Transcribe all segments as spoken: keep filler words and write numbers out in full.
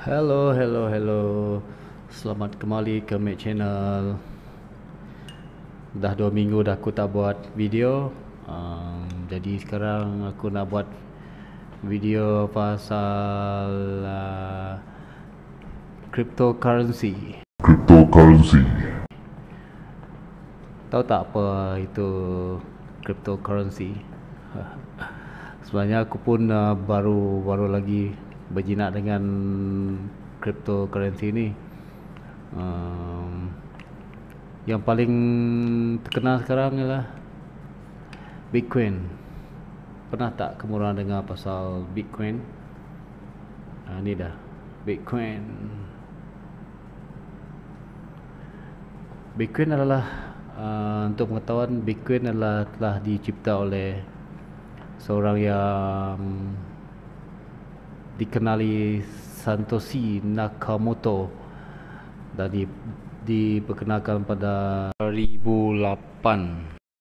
Hello, hello, hello. Selamat kembali ke Mac Channel. Dah dua minggu dah aku tak buat video. Um, jadi sekarang aku nak buat video pasal uh, cryptocurrency. Cryptocurrency. Tahu tak apa itu cryptocurrency? Sebenarnya aku pun uh, baru baru lagi berjinak dengan cryptocurrency ni. Um, yang paling terkenal sekarang ialah Bitcoin. Pernah tak kamu orang dengar pasal Bitcoin? Ha, ni dah Bitcoin. Bitcoin adalah uh, untuk pengetahuan, Bitcoin adalah telah dicipta oleh seorang yang dikenali Satoshi Nakamoto dan di, diperkenalkan pada dua ribu lapan.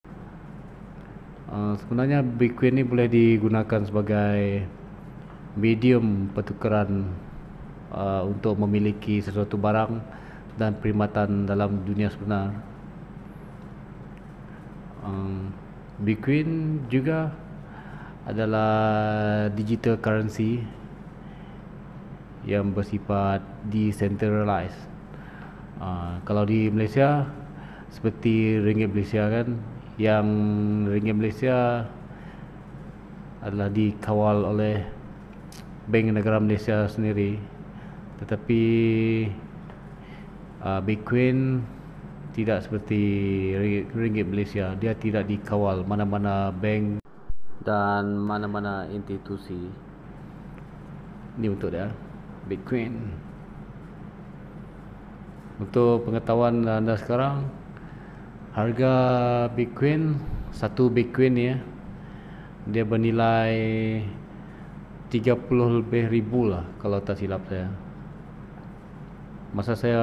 Uh, sebenarnya Bitcoin ni boleh digunakan sebagai medium pertukaran uh, untuk memiliki sesuatu barang dan perkhidmatan dalam dunia sebenar. Um, Bitcoin juga adalah digital currency yang bersifat decentralized. Uh, kalau di Malaysia seperti ringgit Malaysia kan, yang ringgit Malaysia adalah dikawal oleh Bank Negara Malaysia sendiri, tetapi uh, Bitcoin tidak seperti ringgit Malaysia. Dia tidak dikawal mana-mana bank dan mana-mana institusi. Ini untuk dia Bitcoin. Untuk pengetahuan anda sekarang, harga Bitcoin, satu Bitcoin ni ya, dia bernilai tiga puluh lebih ribu lah kalau tak silap saya. Masa saya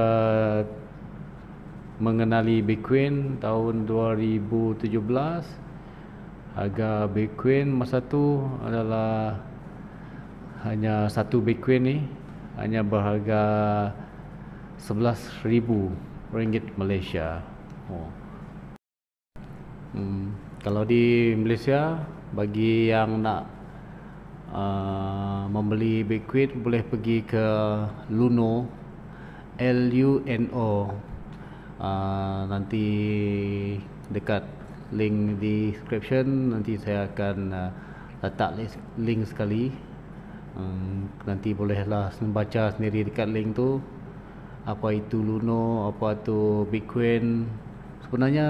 mengenali Bitcoin tahun dua ribu tujuh belas, harga Bitcoin masa tu adalah hanya satu Bitcoin ni hanya berharga sebelas ribu ringgit Malaysia. Oh. Hmm, kalau di Malaysia, bagi yang nak uh, membeli Bitcoin boleh pergi ke Luno, L U N O. Uh, nanti dekat link di description, nanti saya akan uh, letak link sekali. Um, nanti bolehlah baca sendiri dekat link tu apa itu Luno, apa itu Bitcoin. Sebenarnya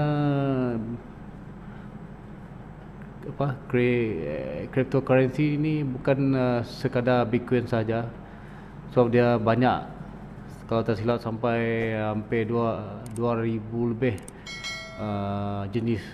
apa cryptocurrency ini bukan uh, sekadar Bitcoin saja, sebab dia banyak. Kalau tak silap sampai hampir dua ribu lebih uh, jenis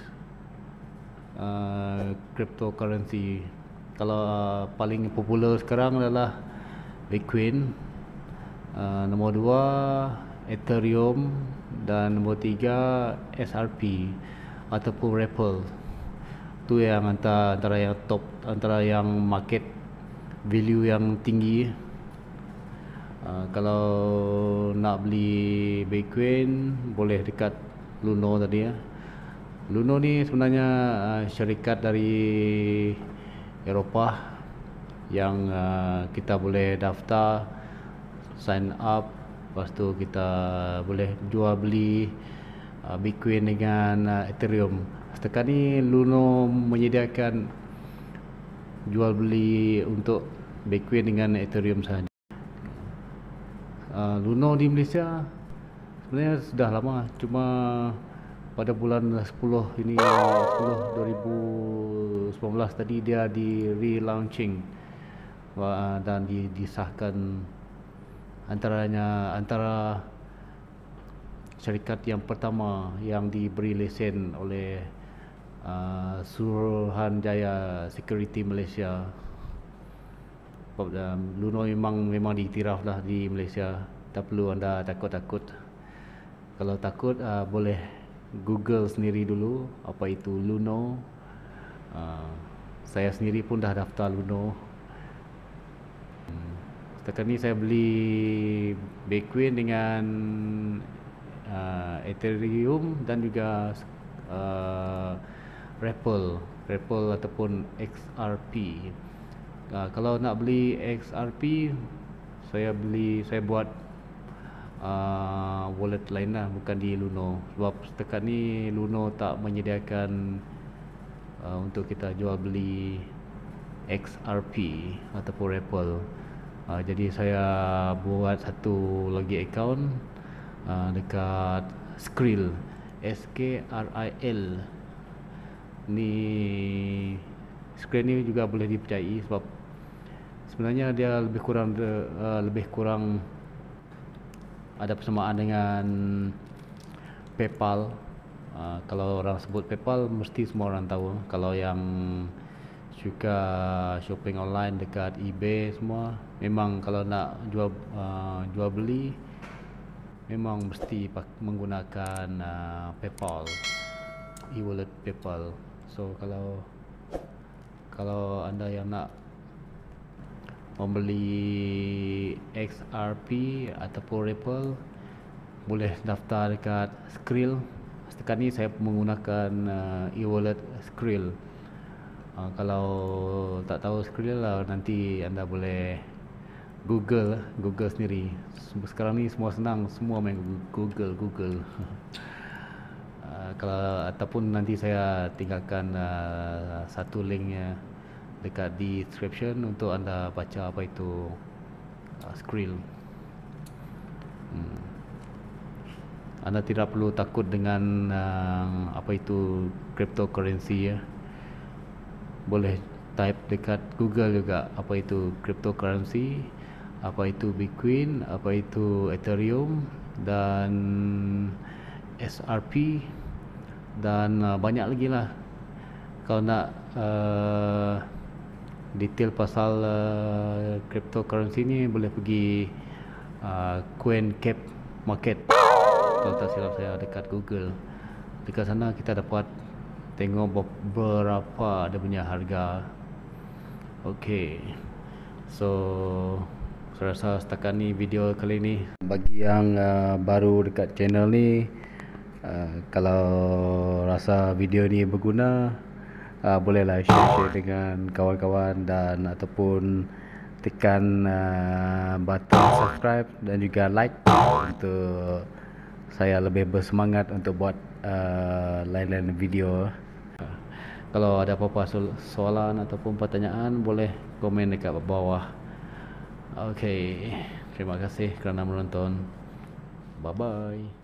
uh, cryptocurrency. Kalau uh, paling popular sekarang adalah Bitcoin, uh, nombor dua Ethereum, dan nombor tiga S R P ataupun Ripple. Tu yang antara, antara yang top, antara yang market value yang tinggi. Uh, kalau nak beli Bitcoin boleh dekat Luno tadi ya. Luno ni sebenarnya uh, syarikat dari Eropah yang uh, kita boleh daftar, sign up, lepas tu kita boleh jual beli uh, Bitcoin dengan uh, Ethereum. Setakat ni Luno menyediakan jual beli untuk Bitcoin dengan Ethereum sahaja. Uh, Luno di Malaysia sebenarnya sudah lama, cuma pada bulan sepuluh ini, sepuluh dua ribu sembilan belas tadi dia di relaunching uh, dan di, disahkan antaranya antara syarikat yang pertama yang diberi lesen oleh uh, Suruhanjaya Security Malaysia. Luno memang memang diiktiraf dah di Malaysia. Tak perlu anda takut-takut. Kalau takut uh, boleh Google sendiri dulu apa itu Luno. Uh, saya sendiri pun dah daftar Luno. setakat ni saya beli Bitcoin dengan uh, Ethereum dan juga uh, Ripple Ripple ataupun X R P. Uh, kalau nak beli X R P, saya beli saya buat uh, wallet lain lah, bukan di Luno, sebab setakat ni Luno tak menyediakan uh, untuk kita jual beli X R P ataupun Ripple. Uh, jadi saya buat satu lagi account uh, dekat Skrill, S K R I L. Ni Skrill ni juga boleh dipercayai sebab sebenarnya dia lebih kurang uh, lebih kurang ada persamaan dengan PayPal. Uh, kalau orang sebut PayPal mesti semua orang tahu. Kalau yang suka shopping online dekat eBay semua, memang kalau nak jual uh, jual beli memang mesti menggunakan uh, PayPal, e-wallet PayPal. So kalau kalau anda yang nak membeli X R P ataupun Ripple, boleh daftar dekat Skrill. Setakat ni saya menggunakan uh, e-wallet Skrill. Uh, kalau tak tahu Skrill lah, nanti anda boleh Google Google sendiri. Sekarang ni semua senang, semua main Google Google. uh, kalau ataupun nanti saya tinggalkan uh, satu linknya dekat di description untuk anda baca apa itu uh, Skrill. Hmm. Anda tidak perlu takut dengan uh, apa itu cryptocurrency ya. Boleh type dekat Google juga apa itu cryptocurrency, apa itu Bitcoin, apa itu Ethereum dan S R P dan uh, banyak lagi lah. Kalau nak uh, detail pasal uh, cryptocurrency ni, boleh pergi uh, CoinCap Market, kalau tak silap saya, dekat Google. Dekat sana kita dapat tengok berapa ada punya harga. Okay, so saya rasa setakat ni video kali ni. Bagi yang uh, baru dekat channel ni, uh, kalau rasa video ni berguna, uh, bolehlah share-share dengan kawan-kawan dan ataupun tekan uh, button subscribe dan juga like untuk saya lebih bersemangat untuk buat uh, lain-lain video. Kalau ada apa-apa soalan ataupun pertanyaan, boleh komen dekat bawah. Okay, terima kasih kerana menonton. Bye bye.